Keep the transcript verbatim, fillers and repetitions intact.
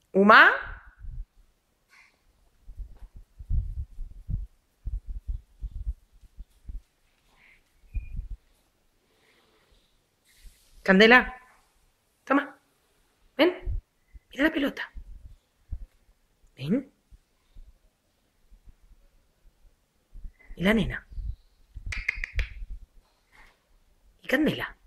¿Uma? Candela, toma, ven, mira la pelota. Ven. ¿Y la nena? ¿Y Candela?